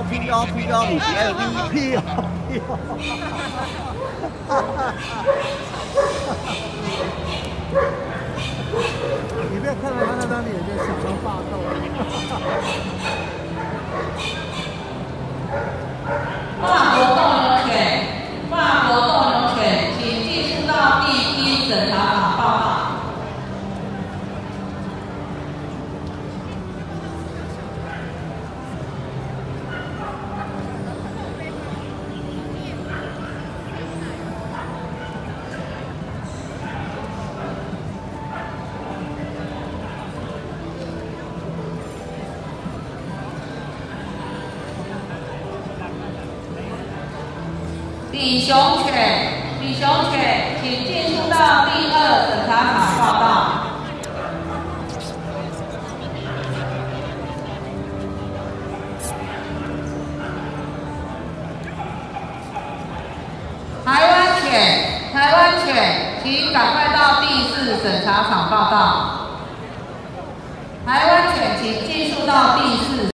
P 哦 P 哦，你还有 P 哦 P 哦。你不要看到他那张脸就想到霸道。 法国斗牛犬，法国斗牛犬，请进入到第一审查场报告。 比熊犬，请进入到第二审查场报到。台湾犬，请赶快到第四审查场报到。台湾犬，请进入到第四。